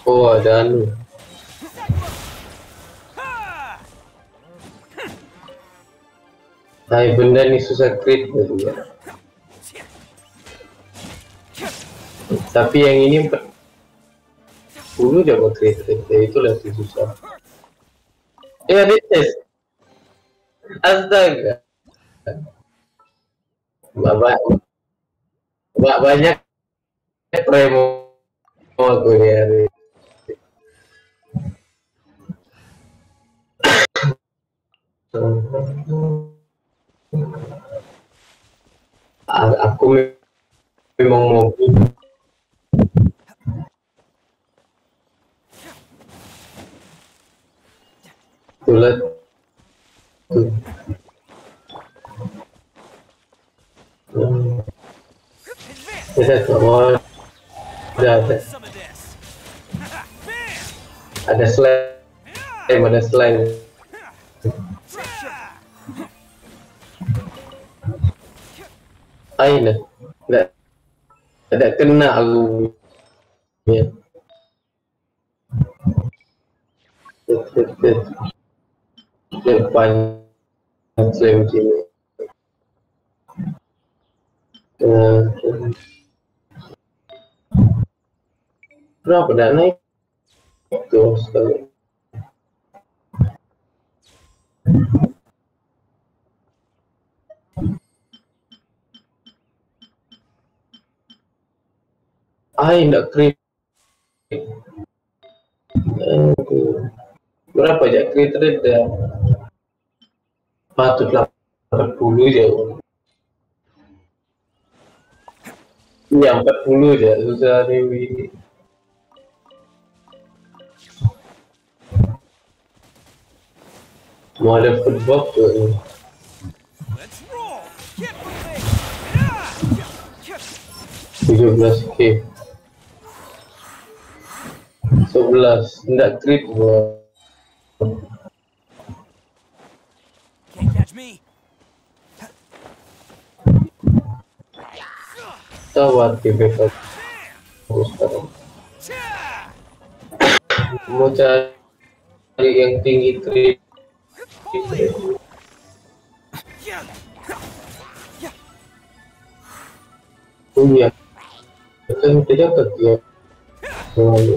Oh, ada anu. Hai, benda nih susah crit gitu ya. Tapi yang ini 40 dia mau crit, ya itu lebih susah. Ada tes. Astaga. Banyak premo aku ya. Aku memang mau tulat tuh. Oh, ada slime. Aina, nggak ada kena aku ya. Depan slime sini. Berapa dah naik? Tuh sekali. Nggak krit. Berapa aja krit ada? 480 jauh. Ya 40 aja susah Dewi. Mau ada football tuh. 17k 11 enggak crit gua. Tawar KBK sekarang. Mau cari yang tinggi crit. Punya kan tidak kerja selalu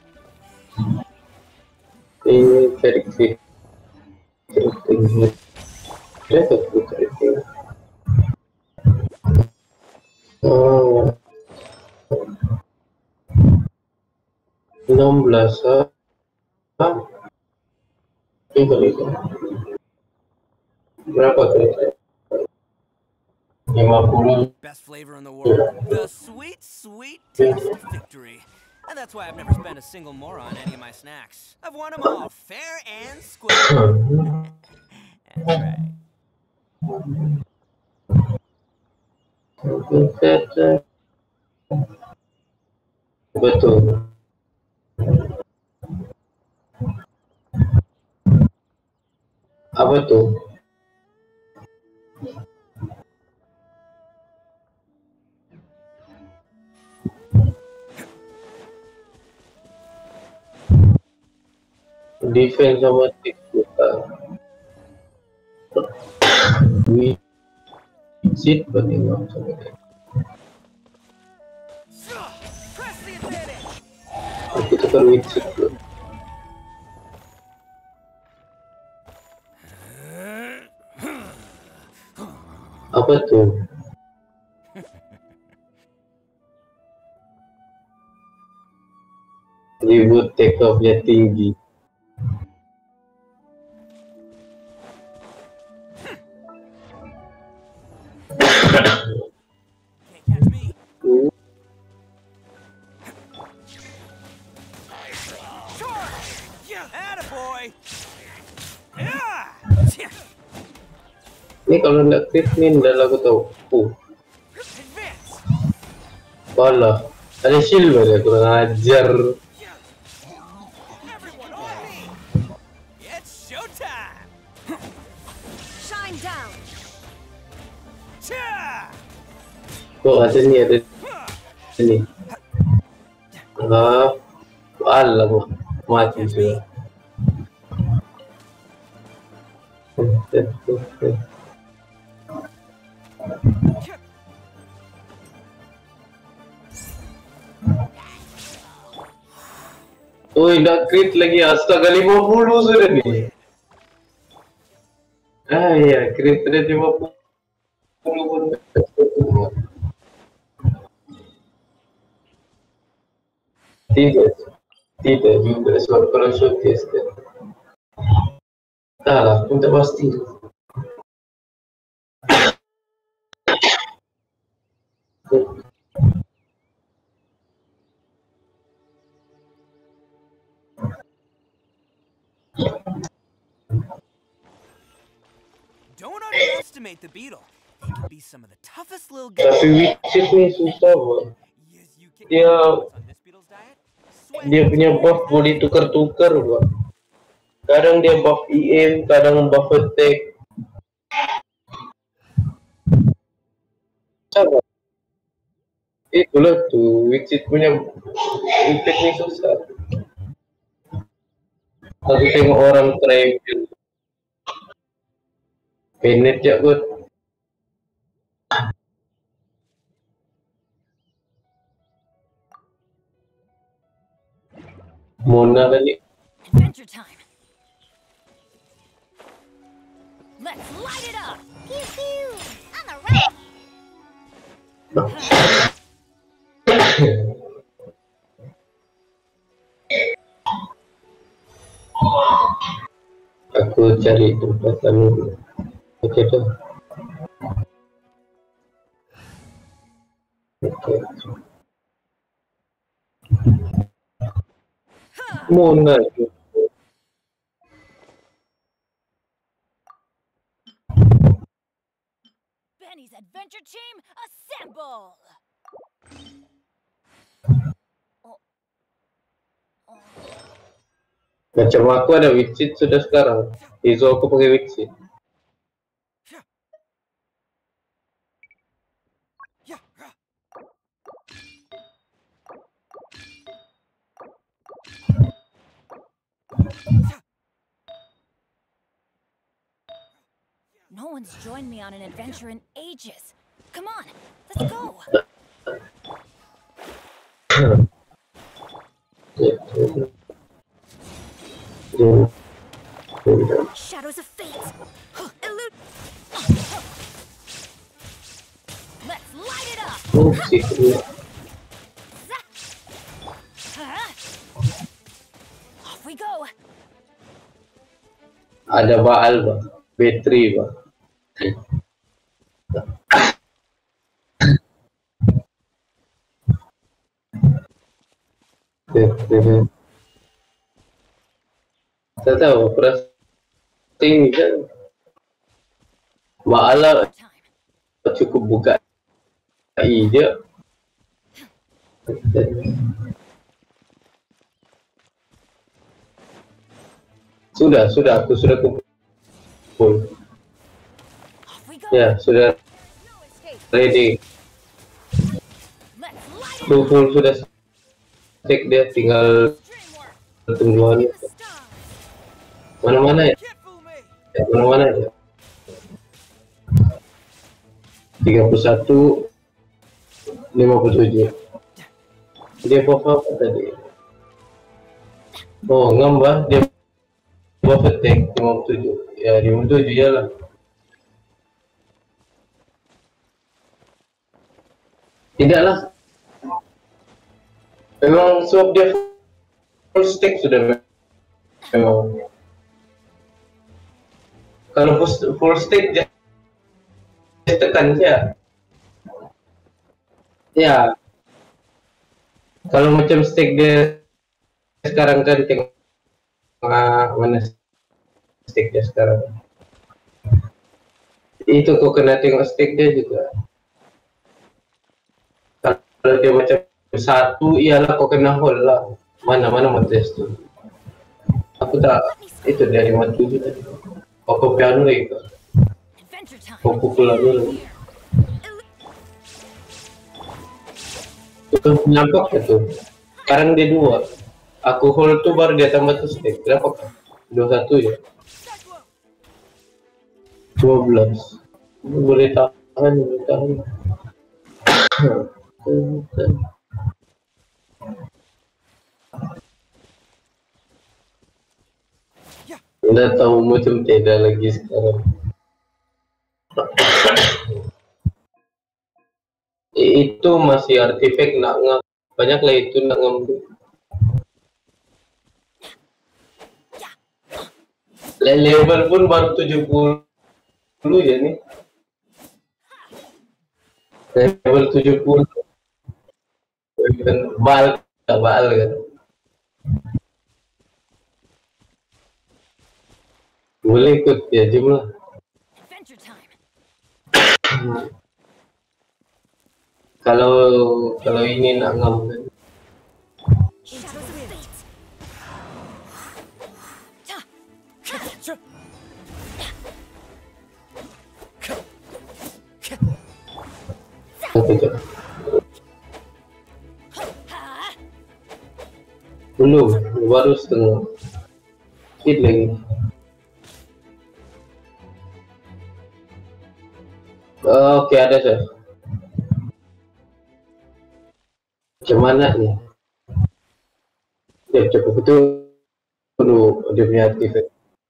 ini cari crit tinggi tidak cari crit. Oh 16 itu berapa kira-kira? 50. Best flavor in the world. The sweet, sweet taste of victory. And that's why I've never spent a single more on any of my snacks. I've won them all, fair and square. That's right. Betul. Apa tuh? Defense sama tik kita. Sit banding sama dia. Aku tukar witsit tuh. Apa tuh? Ribut take off-nya tinggi. Ini kalau nggak crit nih udah aku tahu. Walah, ada silver ya kurang ajar. Kok ada nih. Alamak, mati sudah. Oi, dah crit lagi. Astaga, 50 sudah nih. Ah ya, crit sudah 50 pun. Tidak juga sebab kalau showcase kan. Tak lah, pun tak pasti. Don't underestimate the beetle. They can be some of the toughest little guys. Tapi Witches ni susah buat. Yes, you can. Dia On this beetle's diet? dia punya buff boleh tukar-tukar buat. Kadang dia buff EM, kadang buff attack. Sama. Itulah tu, Witches punya impact ni susah. Aku tengok orang try penet je kot. Mona kali. Adventure time. Let's light it up. Pew pew. On the right. Aku cari tempat lalu. Okey tu. Okey. Mona tu. Benny's adventure team assemble. Macam aku ada Witchit sudah sekarang. Izo aku pakai Witchit. No one's joined me on an adventure in ages. Come on, let's go. Shadows of fate. Elude. Let's light it up. Off we go. Ada Baal bah, bateri bah. Tak tahu perasaan kan Baal cukup buka je. Sudah aku sudah kumpul. Ya, sudah ready. Full sudah cek dia, tinggal tungguan. Mana-mana ya? Mana-mana ya? 31 57. Dia buff apa tadi? Oh, ngambah dia buff attack 57. Ya, 57 je lah. Tidaklah. Memang sebab dia full stack sudah memang. Kalau full stack dia tekan je. Ya. Kalau macam stack dia sekarang kan tengok mana stack dia sekarang. Itu kau kena tengok stack dia juga. Kalau dia macam satu, ialah kau kena hold lah. Mana-mana mates tu. Aku tak, itu dari 57 tadi. Kau piano lagi kau. Kau pukul dulu. Itu nampak ke tu? Sekarang dia 2. Aku hold tuh baru dia tambah tuh stack. Berapa kan? 21 ya? 12. Boleh tahan, boleh tahan. Udah tahu macam tidak lagi sekarang. Itu masih artifak nak ngam. Banyak lah itu nak ngam. Level pun baru 70 ya nih. Level 70. Bal kan. Boleh ikut ya jumlah. Adventure time. Kalau ini nak ngam kan. Shadows of fate. Sekejap. Belum, baru setengah. Sedikit lagi. Oke, ada sir. Macam mana nih? Ya, cukup itu dulu dia punya artifak.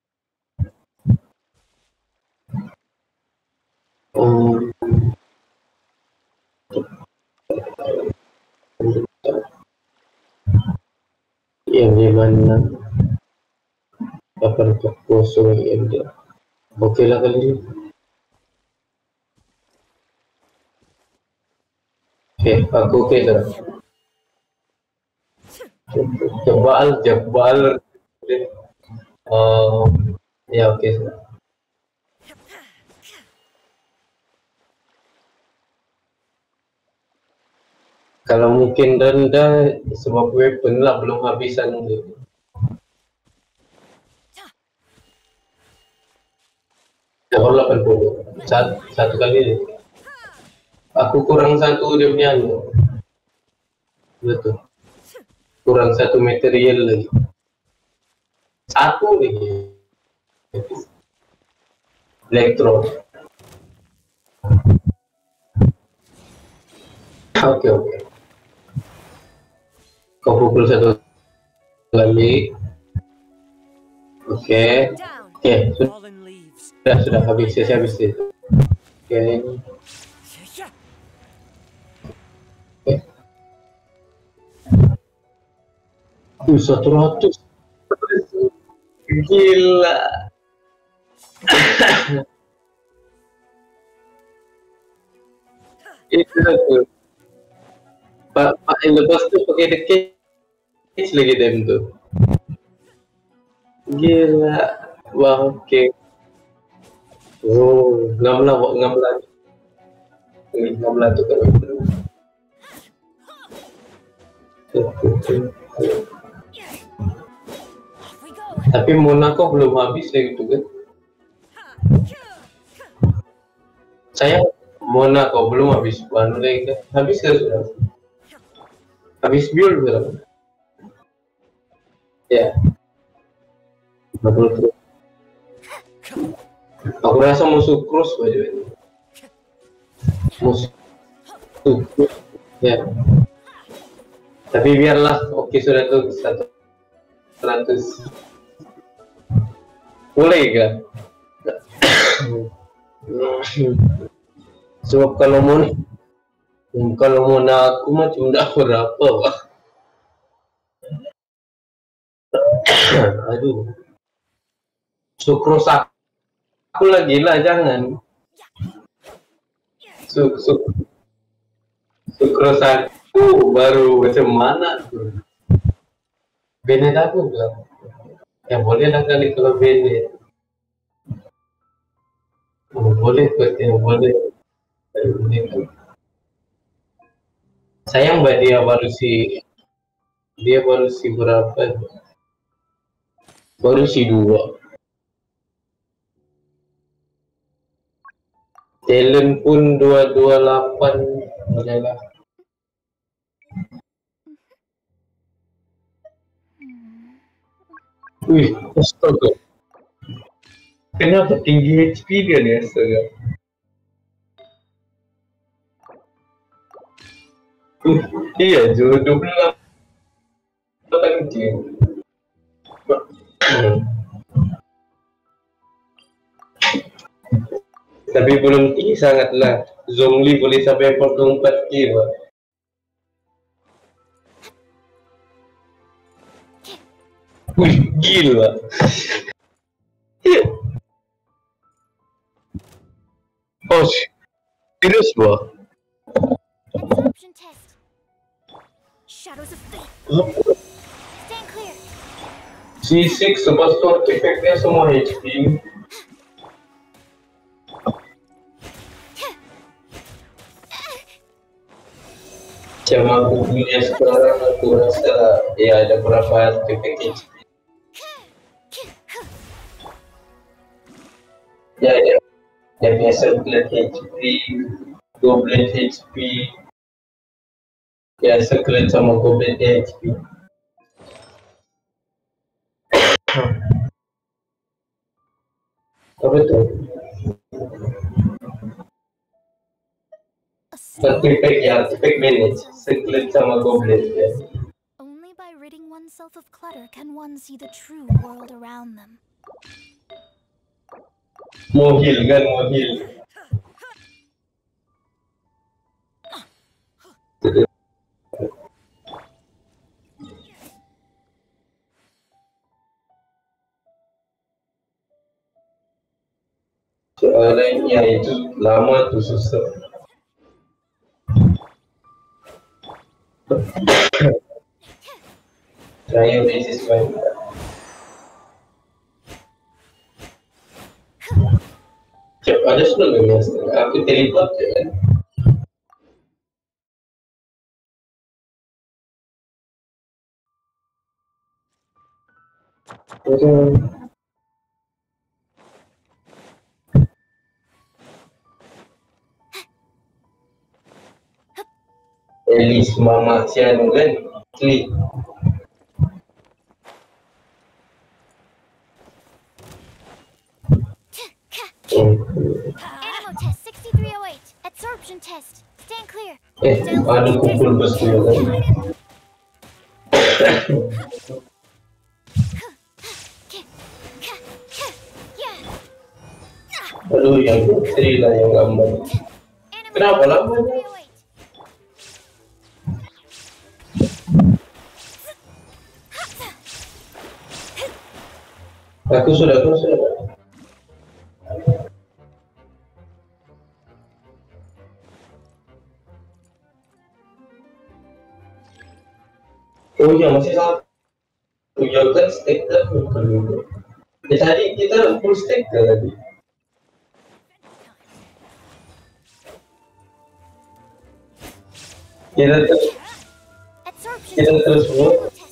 Yang di mana? Dapat kosong yang dia. Oke lah kali ini. Oke, aku oke dah. Jebal. Ya oke. Kalau mungkin rendah sebab weapon lah belum habisan gitu. Baru 80. Satu kali ini. Aku kurang satu dia punya betul. Kurang satu material lagi. Satu lagi. Elektro. Oke. Kau pukul satu kali. Oke. Sudah habis itu. Oke. Oke. 100. Gila. Itu tuh. Pak lepas tuh pakai the lagi dem tuh. Gila. Wah, oke. Oh, 16 tuh kan. Tapi Monaco belum habis lagi tuh kan. Saya Monaco belum habis baru lagi kan. Habis kan sudah. Habis build sudah. Ya. Betul. Aku rasa musuh cross baju ini. Musuh ya. Tapi biarlah, oke sudah tuh 100. Boleh kan? Sebab kalau mau aku mah cuma dah berapa pak? Aduh, sukros aku lagi lah jangan. Sukros aku baru macam mana tuh? Benet aku bilang. Ya boleh lah kali kalau benet. Boleh ya boleh. Sayang mbak dia baru si berapa? Baru si 2. Talent pun 228 adalah. Wih, astaga. Kenapa tinggi HP dia nih astaga? Iya, jodoh belum anjing. Tapi belum tinggi sangatlah. Zhongli boleh sampai 44K, Pak. Wih, gila. Oh, serius, Pak? Absorption test. Shadows of fate. Apa? Stand clear. C6 Superstore efeknya semua HP. Macam aku punya sekarang, aku rasa ya ada berapa efek HP. Ya, yang biasa blade HP, 2 blade HP, ya sekret sama 2 blade HP. Apa itu? Artifact ya, artifact manage, sekret sama 2 blade ya. Only by ridding oneself of clutter can one see the true world around them. Mau heal kan, mau heal. Soalnya itu lama tuh susah. Trial basis banyak. Ada sudah ya, aku teleport ya kan. Elis mama sian kan, klik. Animal test 6308. Absorption test. Stand clear. Ada kumpul bos ya kan. Aduh, yang putri lah yang gambar. Kenapa lama? Aku sudah. Oh iya, masih satu. Ya kan stack dah dulu. Tadi kita full stack dah tadi. Kita terus semua.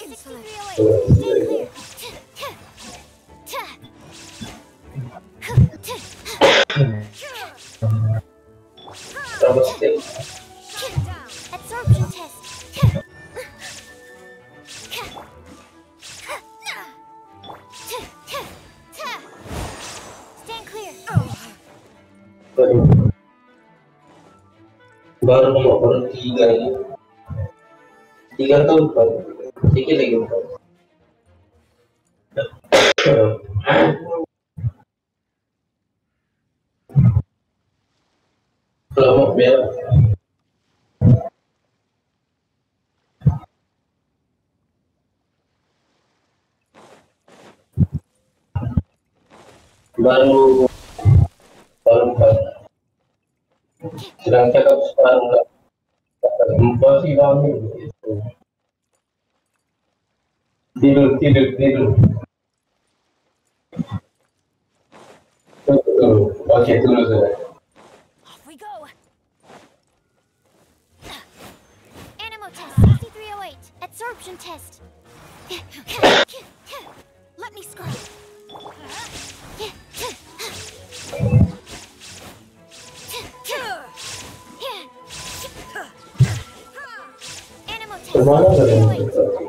Berapa stack? Absorption test. Stand clear. Baru nomor 3 ini. 3 tahun 4. Sedikit lagi 4. Lama merah. Baru 4. Sedangkan aku sekarang enggak. Masih bangun. Tidur. Oke, tunggu saja. Off we go. Animal test 6308. Absorption test. Let me scroll. Animal test Kemana kalian? 6308.